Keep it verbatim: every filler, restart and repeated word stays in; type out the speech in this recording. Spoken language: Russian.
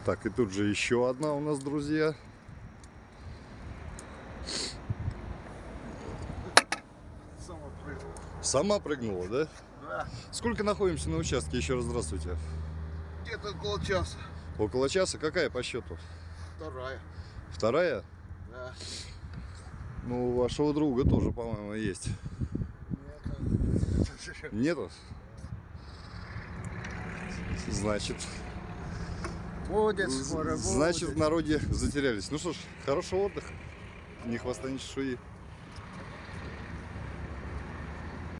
Так, и тут же еще одна у нас, друзья. Сама прыгнула. Сама прыгнула, да? Да. Сколько находимся на участке? Еще раз здравствуйте. Где-то около часа. Около часа. Какая по счету? Вторая. Вторая? Да. Ну, у вашего друга тоже, по-моему, есть. Нет. Нету? Значит, Будет, скоро будет. значит, в народе затерялись. Ну что ж, хорошего отдыха. Ни хвоста, ни чешуи.